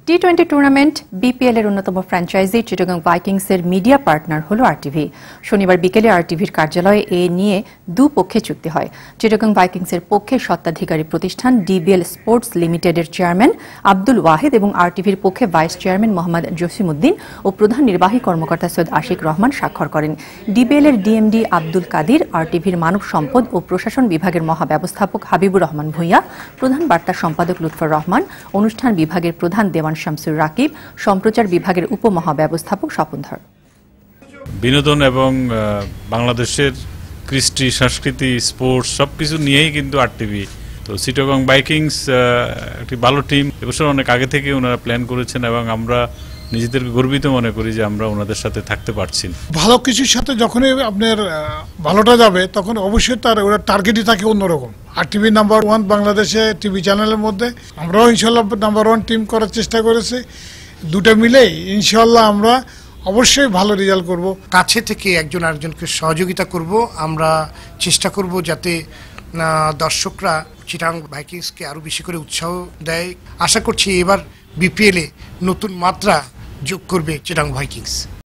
টি-20 tournament BPL এর অন্যতম franchise Chittagong ভাইকিংসের মিডিয়া পার্টনার হল আরটিভি। শনিবার বিকেলে আরটিভির কার্যালয়ে এ নিয়ে দুপক্ষে চুক্তি হয়। চিটাগং ভাইকিংসের পক্ষে স্বত্বাধিকারী প্রতিষ্ঠান ডিবিএল স্পোর্টস লিমিটেডের চেয়ারম্যান আব্দুল ওয়াহিদ এবং আরটিভির পক্ষে ভাইস চেয়ারম্যান মোহাম্মদ জসিমউদ্দিন ও প্রধান নির্বাহী কর্মকর্তা সৈয়দ আশিক রহমান স্বাক্ষর করেন। ডিবিএল এর ডিএমডি আব্দুল কাদির, আরটিভির মানব সম্পদ ও প্রশাসন বিভাগের মহাব্যবস্থাপক হাবিবুর রহমান ভূঁইয়া, প্রধান বার্তা সম্পাদক লুৎফর রহমান, অনুষ্ঠান বিভাগের প্রধান দেওয়ান শামসুর রাকিব, সম্প্রচার বিভাগের উপমহাব্যবস্থাপক স্বপনধর। বিনোদন এবং বাংলাদেশের কৃষ্টি, সংস্কৃতি, স্পোর্টস সবকিছু নিয়েই কিন্তু আরটিভি। তো চিটাগং ভাইকিংস একটি ভালো টিম, এবছর অনেক আগে থেকে ওনারা প্ল্যান করেছেন এবং আমরা নিজেদেরকে গর্বিত মনে করি যে আমরা ওনাদের সাথে থাকতে পারছি। ভালো কিছুর সাথে যখনই আপনার ভালোটা যাবে তখন অবশ্যই তার ওরা টার্গেটই থাকে অন্যরকম। আর টিভি নাম্বার 1 বাংলাদেশে টিভি চ্যানেলের মধ্যে আমরাও ইনশাল্লাহ নাম্বার 1 টিম করার চেষ্টা করেছি। দুটো মিলেই ইনশাল্লাহ আমরা অবশ্যই ভালো রেজাল্ট করব। কাছে থেকে একজন আরেকজনকে সহযোগিতা করব। আমরা চেষ্টা করব যাতে দর্শকরা চিটাগং ভাইকিংসকে আরো বেশি করে উৎসাহ দেয়। আশা করছি এবার বিপিএল এ নতুন মাত্রা যোগ করবে চিটাগং ভাইকিংস।